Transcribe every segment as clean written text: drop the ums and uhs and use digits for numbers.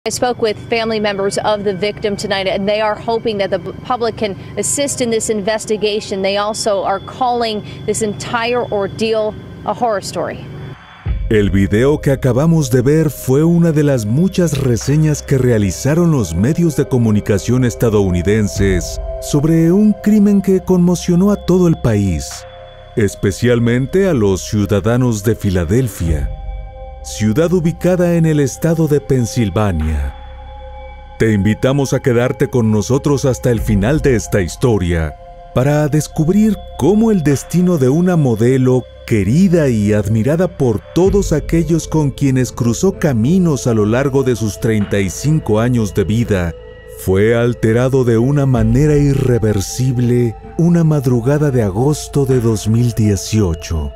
I spoke with family members of the victim tonight, and they are hoping that the public can assist in this investigation. They also are calling this entire ordeal a horror story. El video que acabamos de ver fue una de las muchas reseñas que realizaron los medios de comunicación estadounidenses sobre un crimen que conmocionó a todo el país, especialmente a los ciudadanos de Filadelfia, ciudad ubicada en el estado de Pensilvania. Te invitamos a quedarte con nosotros hasta el final de esta historia para descubrir cómo el destino de una modelo querida y admirada por todos aquellos con quienes cruzó caminos a lo largo de sus 35 años de vida fue alterado de una manera irreversible una madrugada de agosto de 2018.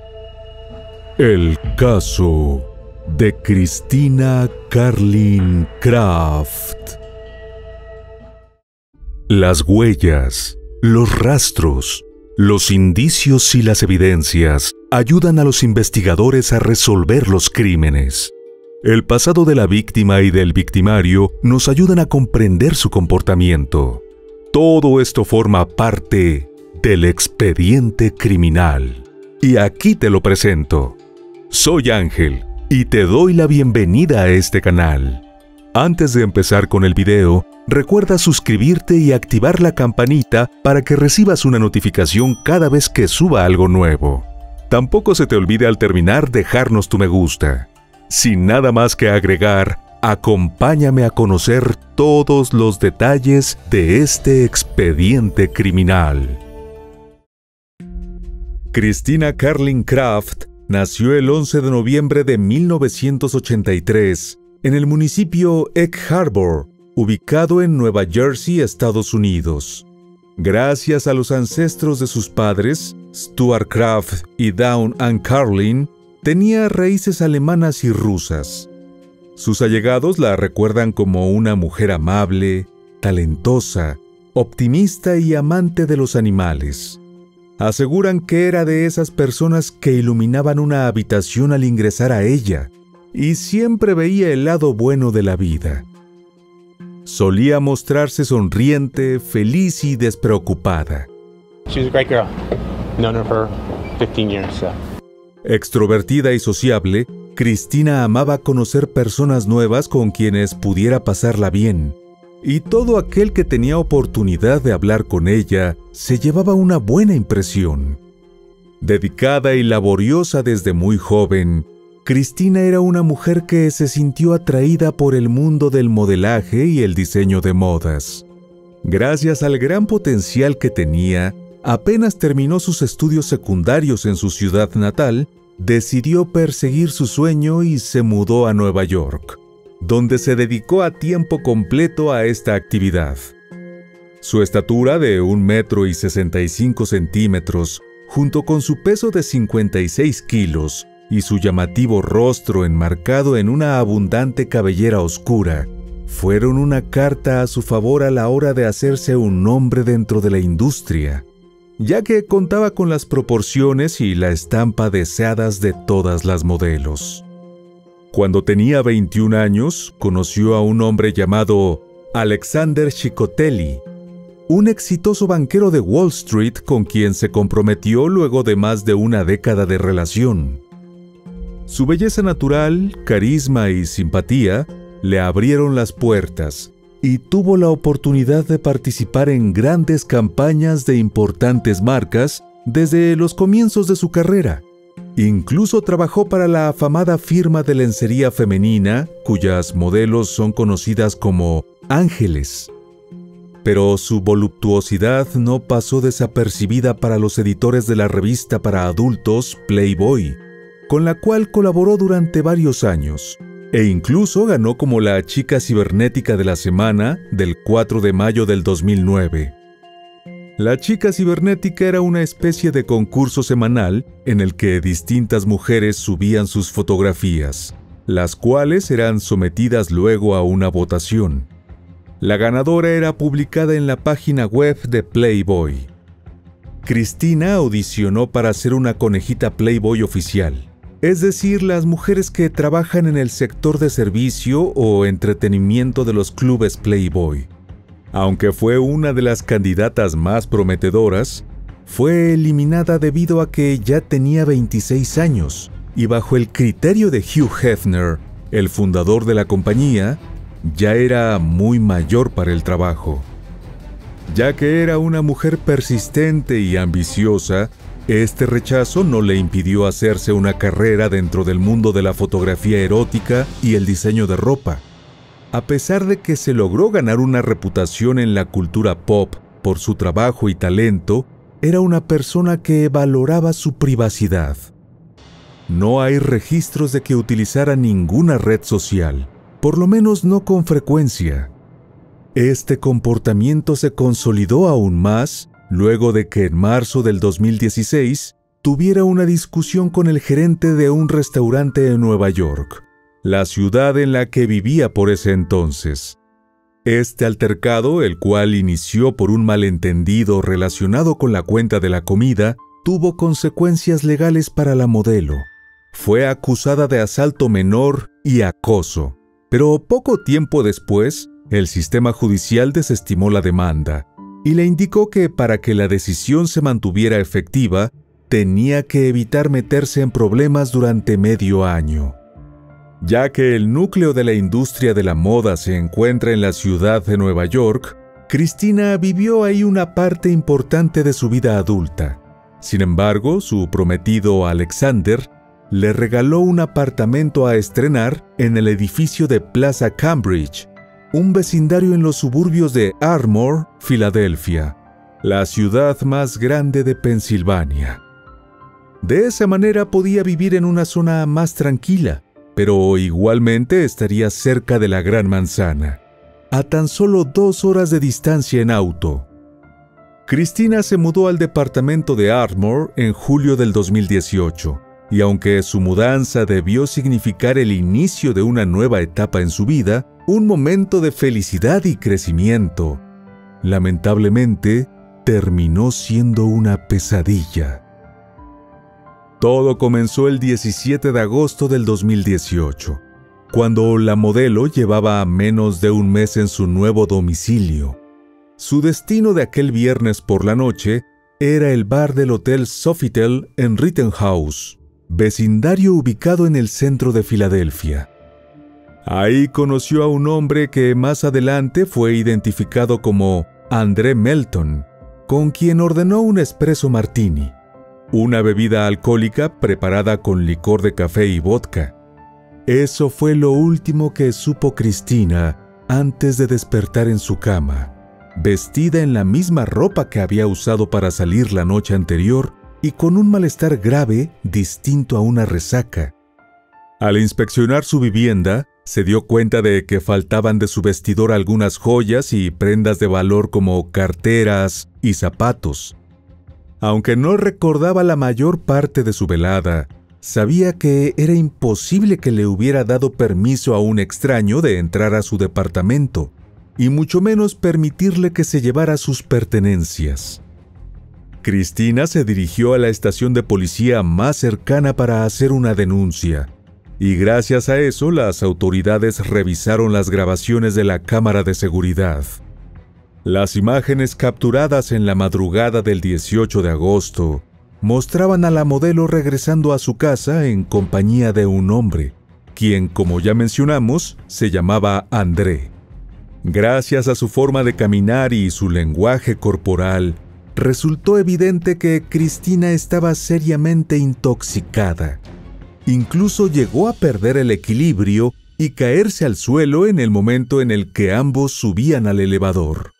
El caso de Christina Carlin Craft. Las huellas, los rastros, los indicios y las evidencias ayudan a los investigadores a resolver los crímenes. El pasado de la víctima y del victimario nos ayudan a comprender su comportamiento. Todo esto forma parte del expediente criminal. Y aquí te lo presento. Soy Ángel y te doy la bienvenida a este canal. Antes de empezar con el video, recuerda suscribirte y activar la campanita para que recibas una notificación cada vez que suba algo nuevo. Tampoco se te olvide al terminar dejarnos tu me gusta. Sin nada más que agregar, acompáñame a conocer todos los detalles de este expediente criminal. Christina Carlin Craft nació el 11 de noviembre de 1983 en el municipio Egg Harbor, ubicado en Nueva Jersey, Estados Unidos. Gracias a los ancestros de sus padres, Stuart Craft y Dawn Ann Carlin, tenía raíces alemanas y rusas. Sus allegados la recuerdan como una mujer amable, talentosa, optimista y amante de los animales. Aseguran que era de esas personas que iluminaban una habitación al ingresar a ella, y siempre veía el lado bueno de la vida. Solía mostrarse sonriente, feliz y despreocupada. She was a great girl. Known her for 15 years, so. Extrovertida y sociable, Christina amaba conocer personas nuevas con quienes pudiera pasarla bien, y todo aquel que tenía oportunidad de hablar con ella se llevaba una buena impresión. Dedicada y laboriosa desde muy joven, Christina era una mujer que se sintió atraída por el mundo del modelaje y el diseño de modas. Gracias al gran potencial que tenía, apenas terminó sus estudios secundarios en su ciudad natal, decidió perseguir su sueño y se mudó a Nueva York, donde se dedicó a tiempo completo a esta actividad. Su estatura de 1,65 metros, junto con su peso de 56 kilos y su llamativo rostro enmarcado en una abundante cabellera oscura, fueron una carta a su favor a la hora de hacerse un nombre dentro de la industria, ya que contaba con las proporciones y la estampa deseadas de todas las modelos. Cuando tenía 21 años, conoció a un hombre llamado Alexander Chicotelli, un exitoso banquero de Wall Street con quien se comprometió luego de más de una década de relación. Su belleza natural, carisma y simpatía le abrieron las puertas y tuvo la oportunidad de participar en grandes campañas de importantes marcas desde los comienzos de su carrera. Incluso trabajó para la afamada firma de lencería femenina, cuyas modelos son conocidas como Ángeles. Pero su voluptuosidad no pasó desapercibida para los editores de la revista para adultos Playboy, con la cual colaboró durante varios años, e incluso ganó como la chica cibernética de la semana del 4 de mayo del 2009. La chica cibernética era una especie de concurso semanal en el que distintas mujeres subían sus fotografías, las cuales eran sometidas luego a una votación. La ganadora era publicada en la página web de Playboy. Christina audicionó para ser una conejita Playboy oficial, es decir, las mujeres que trabajan en el sector de servicio o entretenimiento de los clubes Playboy. Aunque fue una de las candidatas más prometedoras, fue eliminada debido a que ya tenía 26 años y bajo el criterio de Hugh Hefner, el fundador de la compañía, ya era muy mayor para el trabajo. Ya que era una mujer persistente y ambiciosa, este rechazo no le impidió hacerse una carrera dentro del mundo de la fotografía erótica y el diseño de ropa. A pesar de que se logró ganar una reputación en la cultura pop por su trabajo y talento, era una persona que valoraba su privacidad. No hay registros de que utilizara ninguna red social, por lo menos no con frecuencia. Este comportamiento se consolidó aún más luego de que en marzo del 2016 tuviera una discusión con el gerente de un restaurante en Nueva York, la ciudad en la que vivía por ese entonces. Este altercado, el cual inició por un malentendido relacionado con la cuenta de la comida, tuvo consecuencias legales para la modelo. Fue acusada de asalto menor y acoso, pero poco tiempo después, el sistema judicial desestimó la demanda y le indicó que para que la decisión se mantuviera efectiva, tenía que evitar meterse en problemas durante medio año. Ya que el núcleo de la industria de la moda se encuentra en la ciudad de Nueva York, Cristina vivió ahí una parte importante de su vida adulta. Sin embargo, su prometido Alexander le regaló un apartamento a estrenar en el edificio de Plaza Cambridge, un vecindario en los suburbios de Ardmore, Filadelfia, la ciudad más grande de Pensilvania. De esa manera podía vivir en una zona más tranquila, pero igualmente estaría cerca de la Gran Manzana, a tan solo 2 horas de distancia en auto. Cristina se mudó al departamento de Ardmore en julio del 2018, y aunque su mudanza debió significar el inicio de una nueva etapa en su vida, un momento de felicidad y crecimiento, lamentablemente terminó siendo una pesadilla. Todo comenzó el 17 de agosto del 2018, cuando la modelo llevaba menos de un mes en su nuevo domicilio. Su destino de aquel viernes por la noche era el bar del Hotel Sofitel en Rittenhouse, vecindario ubicado en el centro de Filadelfia. Ahí conoció a un hombre que más adelante fue identificado como André Melton, con quien ordenó un espresso martini, una bebida alcohólica preparada con licor de café y vodka. Eso fue lo último que supo Cristina antes de despertar en su cama, vestida en la misma ropa que había usado para salir la noche anterior y con un malestar grave distinto a una resaca. Al inspeccionar su vivienda, se dio cuenta de que faltaban de su vestidor algunas joyas y prendas de valor como carteras y zapatos. Aunque no recordaba la mayor parte de su velada, sabía que era imposible que le hubiera dado permiso a un extraño de entrar a su departamento, y mucho menos permitirle que se llevara sus pertenencias. Cristina se dirigió a la estación de policía más cercana para hacer una denuncia, y gracias a eso las autoridades revisaron las grabaciones de la cámara de seguridad. Las imágenes capturadas en la madrugada del 18 de agosto mostraban a la modelo regresando a su casa en compañía de un hombre, quien, como ya mencionamos, se llamaba André. Gracias a su forma de caminar y su lenguaje corporal, resultó evidente que Cristina estaba seriamente intoxicada. Incluso llegó a perder el equilibrio y caerse al suelo en el momento en el que ambos subían al elevador.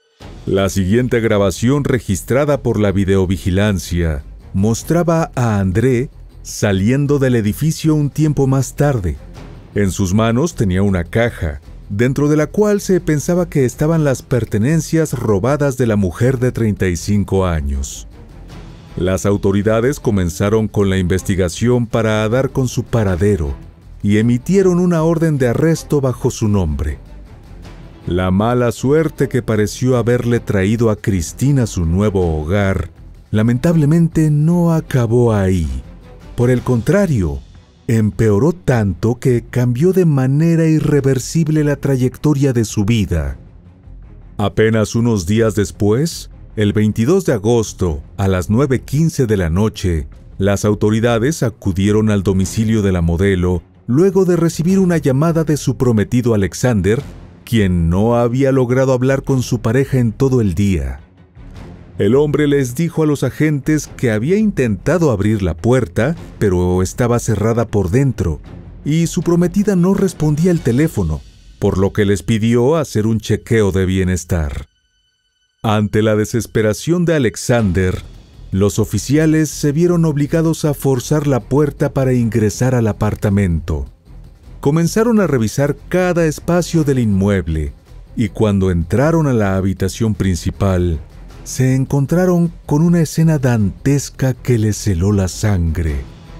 La siguiente grabación registrada por la videovigilancia mostraba a André saliendo del edificio un tiempo más tarde. En sus manos tenía una caja, dentro de la cual se pensaba que estaban las pertenencias robadas de la mujer de 35 años. Las autoridades comenzaron con la investigación para dar con su paradero y emitieron una orden de arresto bajo su nombre. La mala suerte que pareció haberle traído a Cristina su nuevo hogar, lamentablemente no acabó ahí. Por el contrario, empeoró tanto que cambió de manera irreversible la trayectoria de su vida. Apenas unos días después, el 22 de agosto, a las 9:15 de la noche, las autoridades acudieron al domicilio de la modelo luego de recibir una llamada de su prometido Alexander, quien no había logrado hablar con su pareja en todo el día. El hombre les dijo a los agentes que había intentado abrir la puerta, pero estaba cerrada por dentro, y su prometida no respondía el teléfono, por lo que les pidió hacer un chequeo de bienestar. Ante la desesperación de Alexander, los oficiales se vieron obligados a forzar la puerta para ingresar al apartamento. Comenzaron a revisar cada espacio del inmueble, y cuando entraron a la habitación principal, se encontraron con una escena dantesca que les heló la sangre.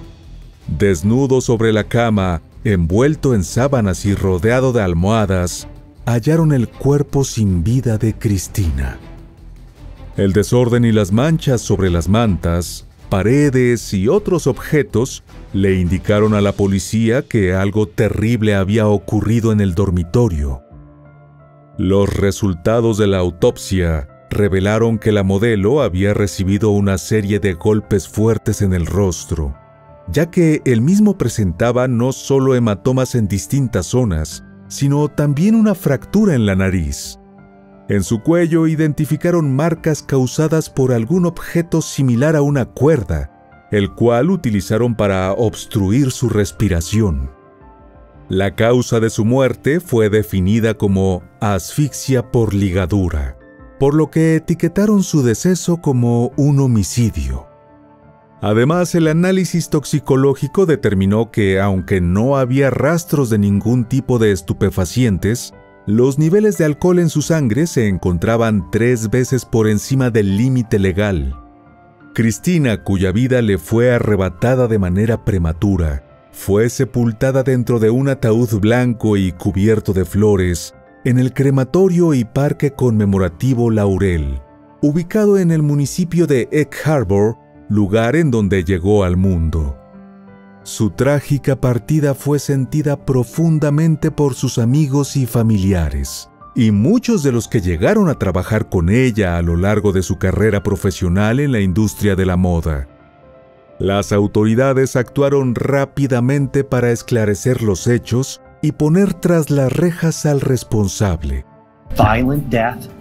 Desnudo sobre la cama, envuelto en sábanas y rodeado de almohadas, hallaron el cuerpo sin vida de Cristina. El desorden y las manchas sobre las mantas, paredes y otros objetos le indicaron a la policía que algo terrible había ocurrido en el dormitorio. Los resultados de la autopsia revelaron que la modelo había recibido una serie de golpes fuertes en el rostro, ya que él mismo presentaba no solo hematomas en distintas zonas, sino también una fractura en la nariz. En su cuello identificaron marcas causadas por algún objeto similar a una cuerda, el cual utilizaron para obstruir su respiración. La causa de su muerte fue definida como asfixia por ligadura, por lo que etiquetaron su deceso como un homicidio. Además, el análisis toxicológico determinó que, aunque no había rastros de ningún tipo de estupefacientes, los niveles de alcohol en su sangre se encontraban 3 veces por encima del límite legal. Cristina, cuya vida le fue arrebatada de manera prematura, fue sepultada dentro de un ataúd blanco y cubierto de flores en el crematorio y parque conmemorativo Laurel, ubicado en el municipio de Egg Harbor, lugar en donde llegó al mundo. Su trágica partida fue sentida profundamente por sus amigos y familiares, y muchos de los que llegaron a trabajar con ella a lo largo de su carrera profesional en la industria de la moda. Las autoridades actuaron rápidamente para esclarecer los hechos y poner tras las rejas al responsable. Violent death,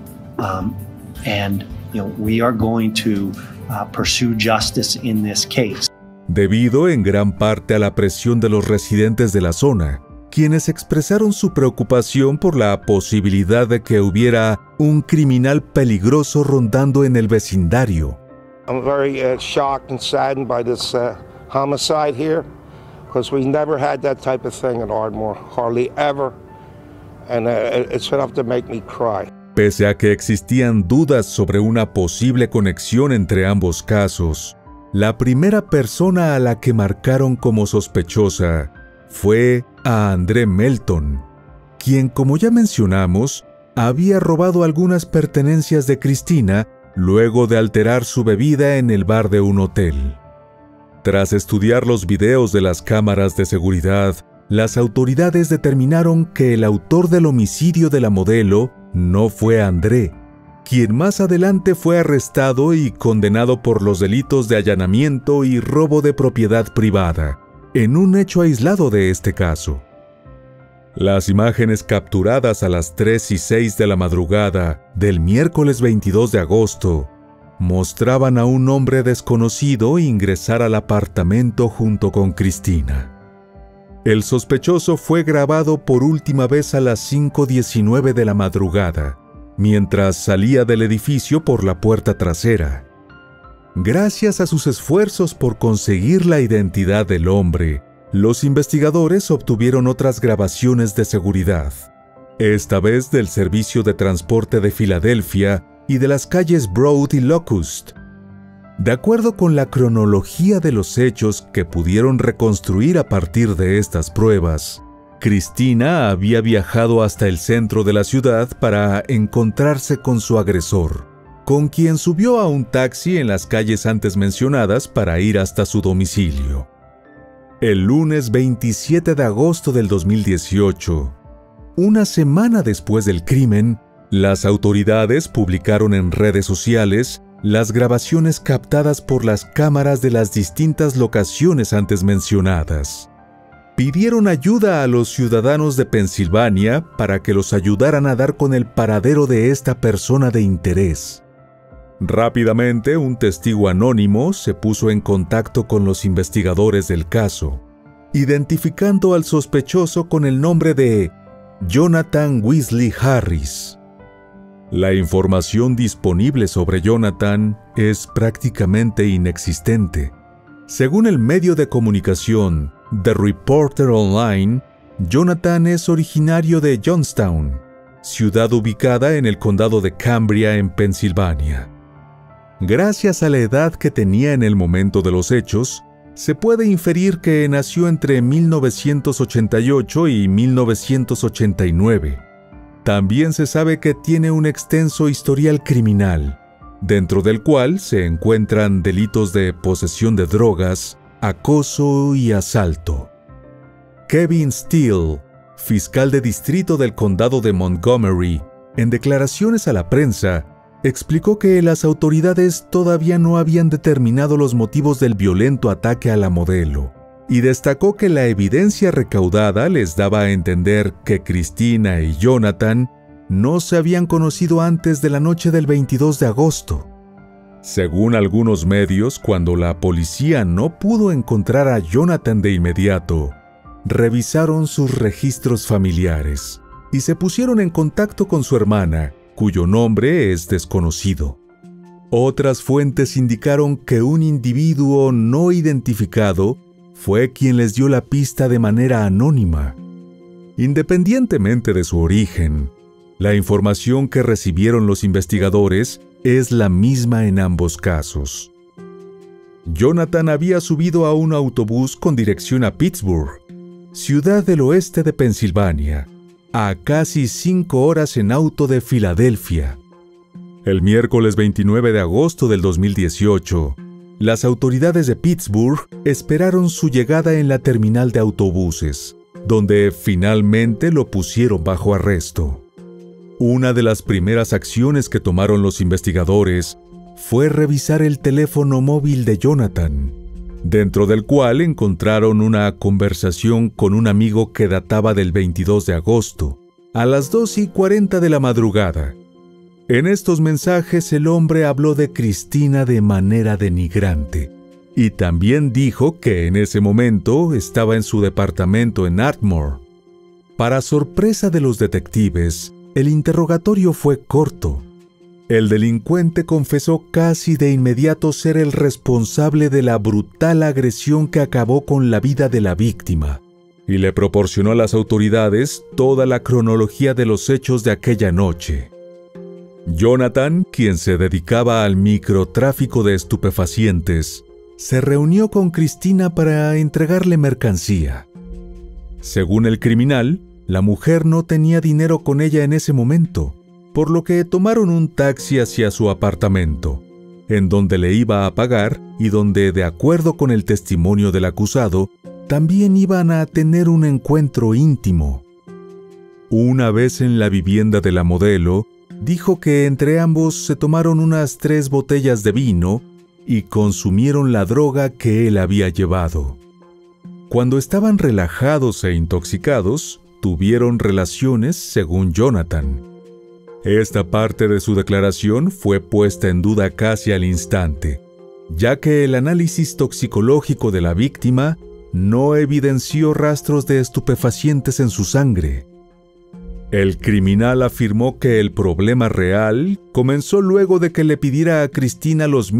and we are going to pursue justice in this case. Debido en gran parte a la presión de los residentes de la zona, quienes expresaron su preocupación por la posibilidad de que hubiera un criminal peligroso rondando en el vecindario. I'm very shocked and saddened by this homicide here, because we never had that type of thing in Ardmore, hardly ever, and it's enough to make me cry. Pese a que existían dudas sobre una posible conexión entre ambos casos, la primera persona a la que marcaron como sospechosa fue a André Melton, quien, como ya mencionamos, había robado algunas pertenencias de Cristina luego de alterar su bebida en el bar de un hotel. Tras estudiar los videos de las cámaras de seguridad, las autoridades determinaron que el autor del homicidio de la modelo no fue André, quien más adelante fue arrestado y condenado por los delitos de allanamiento y robo de propiedad privada, en un hecho aislado de este caso. Las imágenes capturadas a las 3:06 de la madrugada del miércoles 22 de agosto mostraban a un hombre desconocido ingresar al apartamento junto con Cristina. El sospechoso fue grabado por última vez a las 5:19 de la madrugada, mientras salía del edificio por la puerta trasera. Gracias a sus esfuerzos por conseguir la identidad del hombre, los investigadores obtuvieron otras grabaciones de seguridad, esta vez del Servicio de Transporte de Filadelfia y de las calles Broad y Locust. De acuerdo con la cronología de los hechos que pudieron reconstruir a partir de estas pruebas, Cristina había viajado hasta el centro de la ciudad para encontrarse con su agresor, con quien subió a un taxi en las calles antes mencionadas para ir hasta su domicilio. El lunes 27 de agosto del 2018, una semana después del crimen, las autoridades publicaron en redes sociales las grabaciones captadas por las cámaras de las distintas locaciones antes mencionadas. Pidieron ayuda a los ciudadanos de Pensilvania para que los ayudaran a dar con el paradero de esta persona de interés. Rápidamente, un testigo anónimo se puso en contacto con los investigadores del caso, identificando al sospechoso con el nombre de Jonathan Wesley Harris. La información disponible sobre Jonathan es prácticamente inexistente. Según el medio de comunicación The Reporter Online, Jonathan es originario de Johnstown, ciudad ubicada en el condado de Cambria, en Pensilvania. Gracias a la edad que tenía en el momento de los hechos, se puede inferir que nació entre 1988 y 1989. También se sabe que tiene un extenso historial criminal, dentro del cual se encuentran delitos de posesión de drogas, acoso y asalto. Kevin Steele, fiscal de distrito del condado de Montgomery, en declaraciones a la prensa, explicó que las autoridades todavía no habían determinado los motivos del violento ataque a la modelo, y destacó que la evidencia recaudada les daba a entender que Christina y Jonathan no se habían conocido antes de la noche del 22 de agosto. Según algunos medios, cuando la policía no pudo encontrar a Jonathan de inmediato, revisaron sus registros familiares y se pusieron en contacto con su hermana, cuyo nombre es desconocido. Otras fuentes indicaron que un individuo no identificado fue quien les dio la pista de manera anónima. Independientemente de su origen, la información que recibieron los investigadores es la misma en ambos casos. Jonathan había subido a un autobús con dirección a Pittsburgh, ciudad del oeste de Pensilvania, a casi 5 horas en auto de Filadelfia. El miércoles 29 de agosto del 2018, las autoridades de Pittsburgh esperaron su llegada en la terminal de autobuses, donde finalmente lo pusieron bajo arresto. Una de las primeras acciones que tomaron los investigadores fue revisar el teléfono móvil de Jonathan, dentro del cual encontraron una conversación con un amigo que databa del 22 de agosto, a las 2:40 de la madrugada. En estos mensajes el hombre habló de Christina de manera denigrante, y también dijo que en ese momento estaba en su departamento en Ardmore. Para sorpresa de los detectives, el interrogatorio fue corto. El delincuente confesó casi de inmediato ser el responsable de la brutal agresión que acabó con la vida de la víctima, y le proporcionó a las autoridades toda la cronología de los hechos de aquella noche. Jonathan, quien se dedicaba al microtráfico de estupefacientes, se reunió con Christina para entregarle mercancía. Según el criminal, la mujer no tenía dinero con ella en ese momento, por lo que tomaron un taxi hacia su apartamento, en donde le iba a pagar y donde, de acuerdo con el testimonio del acusado, también iban a tener un encuentro íntimo. Una vez en la vivienda de la modelo, dijo que entre ambos se tomaron unas 3 botellas de vino y consumieron la droga que él había llevado. Cuando estaban relajados e intoxicados, tuvieron relaciones, según Jonathan. Esta parte de su declaración fue puesta en duda casi al instante, ya que el análisis toxicológico de la víctima no evidenció rastros de estupefacientes en su sangre. El criminal afirmó que el problema real comenzó luego de que le pidiera a Christina los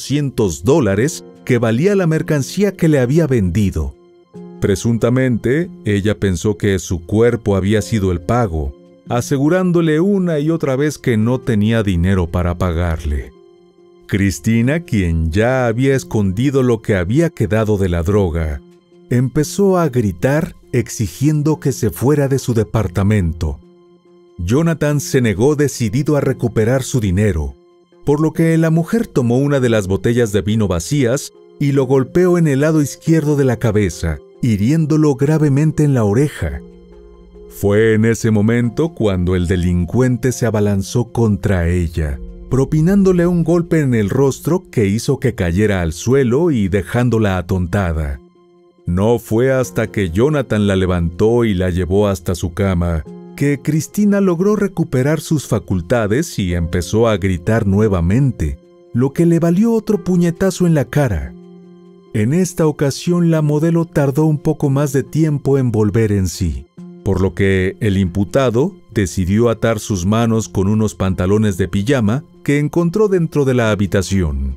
$1,200 que valía la mercancía que le había vendido. Presuntamente, ella pensó que su cuerpo había sido el pago, asegurándole una y otra vez que no tenía dinero para pagarle. Christina, quien ya había escondido lo que había quedado de la droga, empezó a gritar exigiendo que se fuera de su departamento. Jonathan se negó decidido a recuperar su dinero, por lo que la mujer tomó una de las botellas de vino vacías y lo golpeó en el lado izquierdo de la cabeza, hiriéndolo gravemente en la oreja. Fue en ese momento cuando el delincuente se abalanzó contra ella, propinándole un golpe en el rostro que hizo que cayera al suelo y dejándola atontada. No fue hasta que Jonathan la levantó y la llevó hasta su cama que Cristina logró recuperar sus facultades y empezó a gritar nuevamente, lo que le valió otro puñetazo en la cara. En esta ocasión la modelo tardó un poco más de tiempo en volver en sí, por lo que el imputado decidió atar sus manos con unos pantalones de pijama que encontró dentro de la habitación.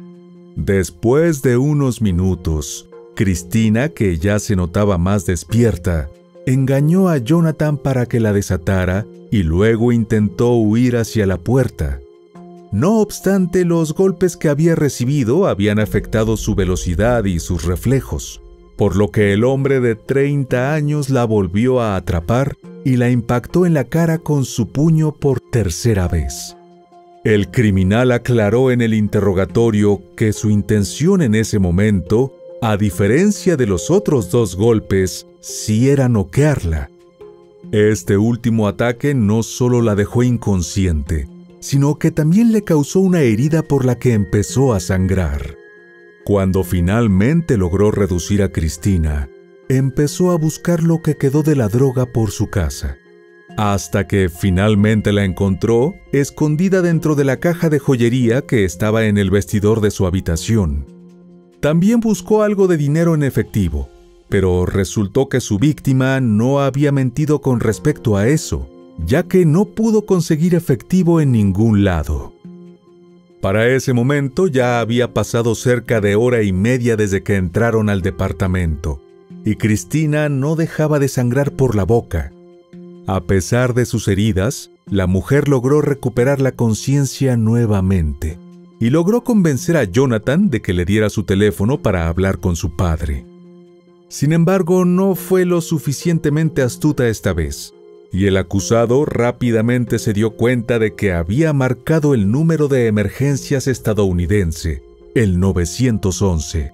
Después de unos minutos, Cristina, que ya se notaba más despierta, engañó a Jonathan para que la desatara y luego intentó huir hacia la puerta. No obstante, los golpes que había recibido habían afectado su velocidad y sus reflejos, por lo que el hombre de 30 años la volvió a atrapar y la impactó en la cara con su puño por tercera vez. El criminal aclaró en el interrogatorio que su intención en ese momento, a diferencia de los otros 2 golpes, sí era noquearla. Este último ataque no solo la dejó inconsciente, sino que también le causó una herida por la que empezó a sangrar. Cuando finalmente logró reducir a Cristina, empezó a buscar lo que quedó de la droga por su casa, hasta que finalmente la encontró escondida dentro de la caja de joyería que estaba en el vestidor de su habitación. También buscó algo de dinero en efectivo, pero resultó que su víctima no había mentido con respecto a eso, ya que no pudo conseguir efectivo en ningún lado. Para ese momento ya había pasado cerca de hora y media desde que entraron al departamento, y Cristina no dejaba de sangrar por la boca. A pesar de sus heridas, la mujer logró recuperar la conciencia nuevamente, y logró convencer a Jonathan de que le diera su teléfono para hablar con su padre. Sin embargo, no fue lo suficientemente astuta esta vez, y el acusado rápidamente se dio cuenta de que había marcado el número de emergencias estadounidense, el 911.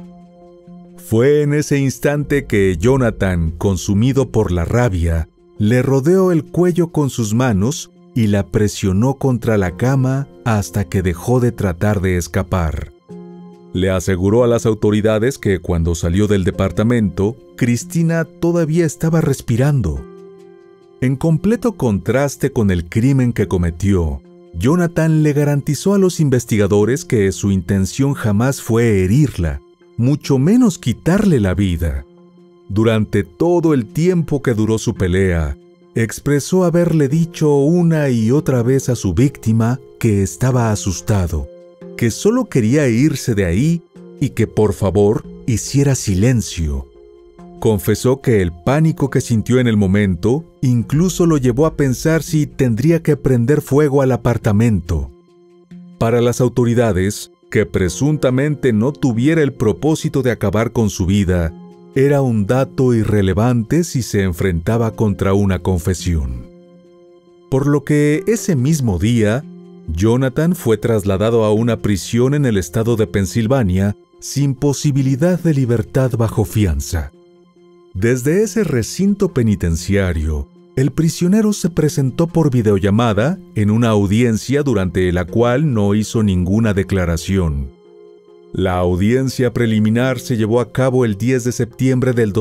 Fue en ese instante que Jonathan, consumido por la rabia, le rodeó el cuello con sus manos y la presionó contra la cama hasta que dejó de tratar de escapar. Le aseguró a las autoridades que cuando salió del departamento, Cristina todavía estaba respirando. En completo contraste con el crimen que cometió, Jonathan le garantizó a los investigadores que su intención jamás fue herirla, mucho menos quitarle la vida. Durante todo el tiempo que duró su pelea, expresó haberle dicho una y otra vez a su víctima que estaba asustado, que solo quería irse de ahí y que por favor hiciera silencio. Confesó que el pánico que sintió en el momento incluso lo llevó a pensar si tendría que prender fuego al apartamento. Para las autoridades, que presuntamente no tuviera el propósito de acabar con su vida, era un dato irrelevante si se enfrentaba contra una confesión. Por lo que ese mismo día, Jonathan fue trasladado a una prisión en el estado de Pensilvania sin posibilidad de libertad bajo fianza. Desde ese recinto penitenciario, el prisionero se presentó por videollamada en una audiencia durante la cual no hizo ninguna declaración. La audiencia preliminar se llevó a cabo el 10 de septiembre del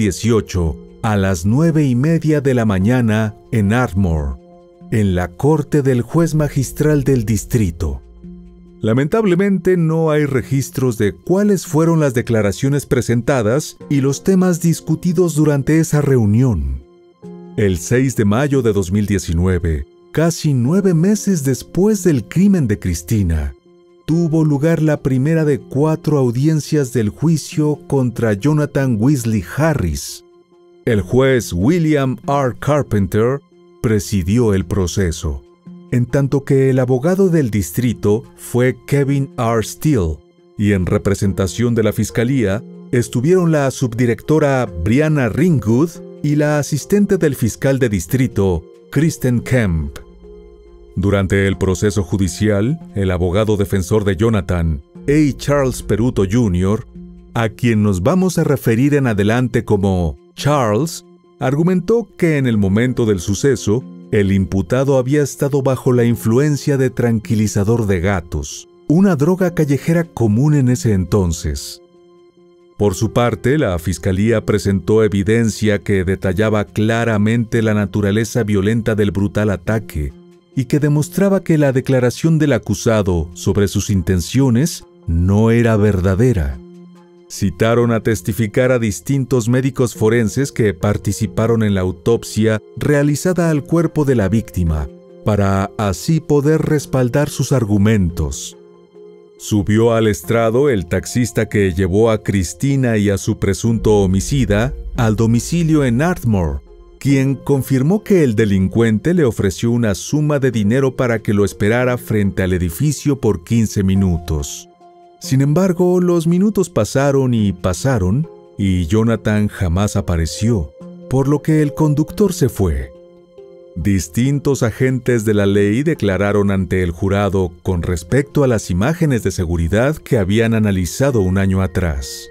2018 a las 9:30 de la mañana en Ardmore, en la corte del juez magistral del distrito. Lamentablemente no hay registros de cuáles fueron las declaraciones presentadas y los temas discutidos durante esa reunión. El 6 de mayo de 2019, casi 9 meses después del crimen de Cristina, tuvo lugar la primera de 4 audiencias del juicio contra Jonathan Wesley Harris. El juez William R. Carpenter presidió el proceso, en tanto que el abogado del distrito fue Kevin R. Steele, y en representación de la fiscalía estuvieron la subdirectora Brianna Ringgood y la asistente del fiscal de distrito, Kristen Kemp. Durante el proceso judicial, el abogado defensor de Jonathan, A. Charles Peruto Jr., a quien nos vamos a referir en adelante como Charles, argumentó que en el momento del suceso, el imputado había estado bajo la influencia de tranquilizador de gatos, una droga callejera común en ese entonces. Por su parte, la fiscalía presentó evidencia que detallaba claramente la naturaleza violenta del brutal ataque y que demostraba que la declaración del acusado sobre sus intenciones no era verdadera. Citaron a testificar a distintos médicos forenses que participaron en la autopsia realizada al cuerpo de la víctima, para así poder respaldar sus argumentos. Subió al estrado el taxista que llevó a Cristina y a su presunto homicida al domicilio en Ardmore, quien confirmó que el delincuente le ofreció una suma de dinero para que lo esperara frente al edificio por 15 minutos. Sin embargo, los minutos pasaron y Jonathan jamás apareció, por lo que el conductor se fue. Distintos agentes de la ley declararon ante el jurado con respecto a las imágenes de seguridad que habían analizado un año atrás.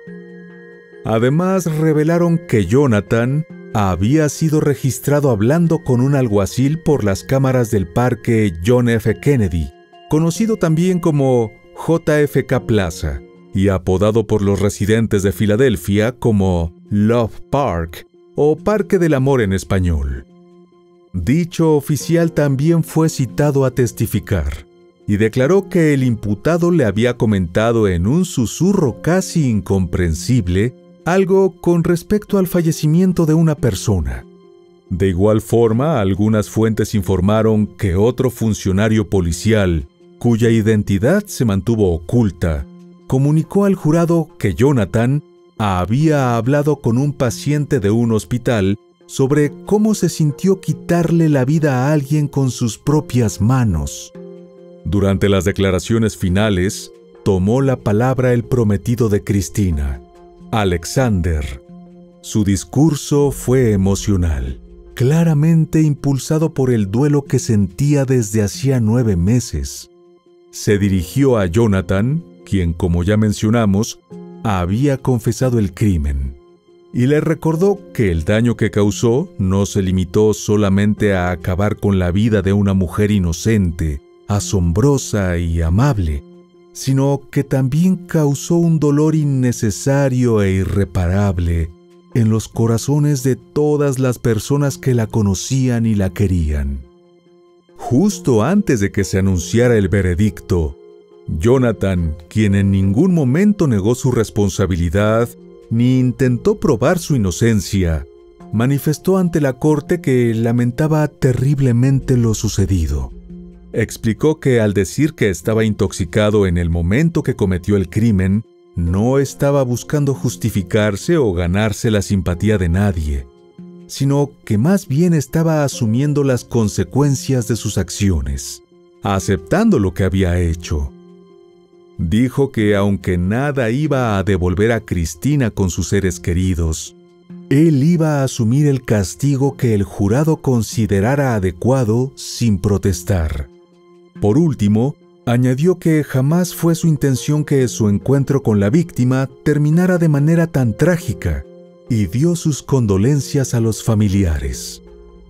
Además, revelaron que Jonathan había sido registrado hablando con un alguacil por las cámaras del parque John F. Kennedy, conocido también como JFK Plaza, y apodado por los residentes de Filadelfia como Love Park o Parque del Amor en español. Dicho oficial también fue citado a testificar y declaró que el imputado le había comentado en un susurro casi incomprensible algo con respecto al fallecimiento de una persona. De igual forma, algunas fuentes informaron que otro funcionario policial, cuya identidad se mantuvo oculta, comunicó al jurado que Jonathan había hablado con un paciente de un hospital sobre cómo se sintió quitarle la vida a alguien con sus propias manos. Durante las declaraciones finales, tomó la palabra el prometido de Cristina, Alexander. Su discurso fue emocional, claramente impulsado por el duelo que sentía desde hacía 9 meses. Se dirigió a Jonathan, quien, como ya mencionamos, había confesado el crimen, y le recordó que el daño que causó no se limitó solamente a acabar con la vida de una mujer inocente, asombrosa y amable, sino que también causó un dolor innecesario e irreparable en los corazones de todas las personas que la conocían y la querían. Justo antes de que se anunciara el veredicto, Jonathan, quien en ningún momento negó su responsabilidad ni intentó probar su inocencia, manifestó ante la corte que lamentaba terriblemente lo sucedido. Explicó que al decir que estaba intoxicado en el momento que cometió el crimen, no estaba buscando justificarse o ganarse la simpatía de nadie, sino que más bien estaba asumiendo las consecuencias de sus acciones, aceptando lo que había hecho. Dijo que aunque nada iba a devolver a Cristina con sus seres queridos, él iba a asumir el castigo que el jurado considerara adecuado sin protestar. Por último, añadió que jamás fue su intención que su encuentro con la víctima terminara de manera tan trágica, y dio sus condolencias a los familiares.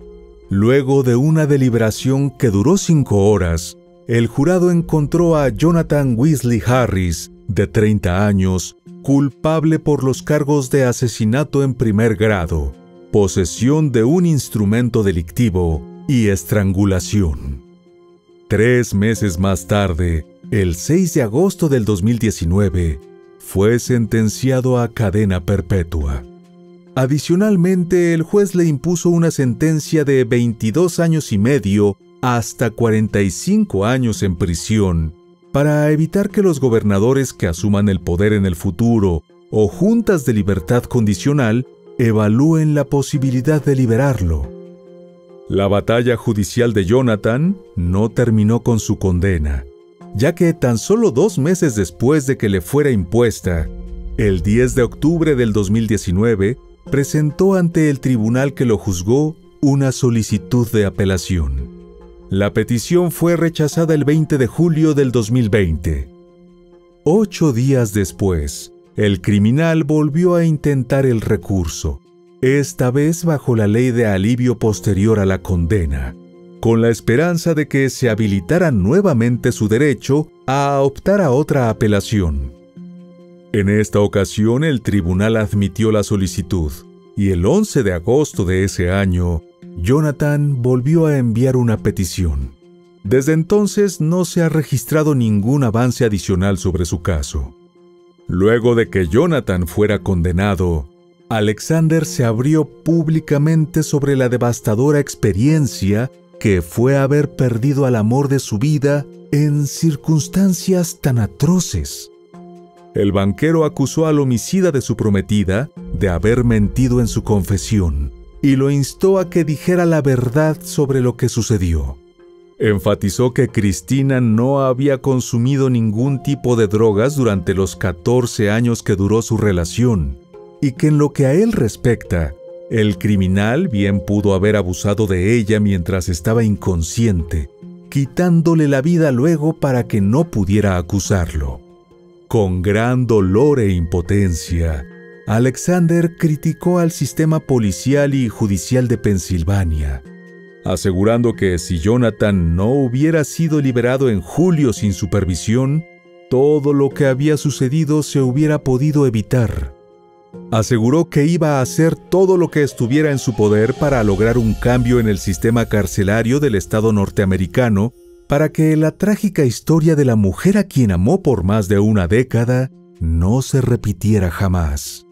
Luego de una deliberación que duró 5 horas, el jurado encontró a Jonathan Wesley Harris, de 30 años, culpable por los cargos de asesinato en primer grado, posesión de un instrumento delictivo y estrangulación. 3 meses más tarde, el 6 de agosto del 2019, fue sentenciado a cadena perpetua. Adicionalmente, el juez le impuso una sentencia de 22 años y medio hasta 45 años en prisión, para evitar que los gobernadores que asuman el poder en el futuro o juntas de libertad condicional evalúen la posibilidad de liberarlo. La batalla judicial de Jonathan no terminó con su condena, ya que tan solo 2 meses después de que le fuera impuesta, el 10 de octubre del 2019, presentó ante el tribunal que lo juzgó una solicitud de apelación. La petición fue rechazada el 20 de julio del 2020. 8 días después, el criminal volvió a intentar el recurso, esta vez bajo la ley de alivio posterior a la condena, con la esperanza de que se habilitara nuevamente su derecho a optar a otra apelación. En esta ocasión el tribunal admitió la solicitud, y el 11 de agosto de ese año, Jonathan volvió a enviar una petición. Desde entonces no se ha registrado ningún avance adicional sobre su caso. Luego de que Jonathan fuera condenado, Alexander se abrió públicamente sobre la devastadora experiencia que fue haber perdido al amor de su vida en circunstancias tan atroces. El banquero acusó al homicida de su prometida de haber mentido en su confesión y lo instó a que dijera la verdad sobre lo que sucedió. Enfatizó que Cristina no había consumido ningún tipo de drogas durante los 14 años que duró su relación y que en lo que a él respecta, el criminal bien pudo haber abusado de ella mientras estaba inconsciente, quitándole la vida luego para que no pudiera acusarlo. Con gran dolor e impotencia, Alexander criticó al sistema policial y judicial de Pensilvania, asegurando que si Jonathan no hubiera sido liberado en julio sin supervisión, todo lo que había sucedido se hubiera podido evitar. Aseguró que iba a hacer todo lo que estuviera en su poder para lograr un cambio en el sistema carcelario del Estado norteamericano para que la trágica historia de la mujer a quien amó por más de una década no se repitiera jamás.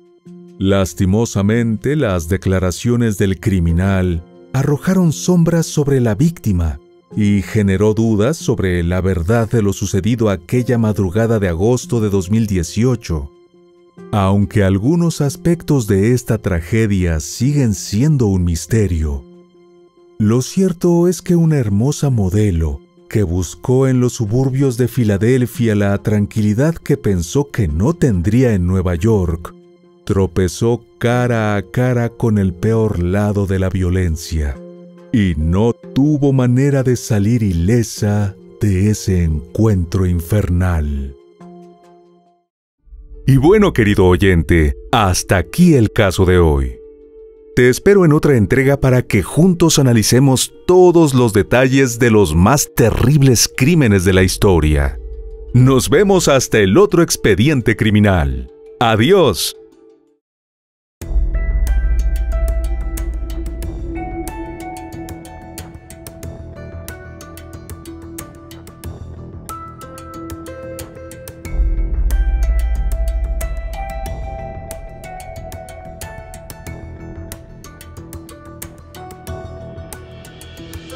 Lastimosamente, las declaraciones del criminal arrojaron sombras sobre la víctima y generó dudas sobre la verdad de lo sucedido aquella madrugada de agosto de 2018. Aunque algunos aspectos de esta tragedia siguen siendo un misterio, lo cierto es que una hermosa modelo que buscó en los suburbios de Filadelfia la tranquilidad que pensó que no tendría en Nueva York, tropezó cara a cara con el peor lado de la violencia y no tuvo manera de salir ilesa de ese encuentro infernal. Y bueno, querido oyente, hasta aquí el caso de hoy. Te espero en otra entrega para que juntos analicemos todos los detalles de los más terribles crímenes de la historia. Nos vemos hasta el otro expediente criminal. ¡Adiós!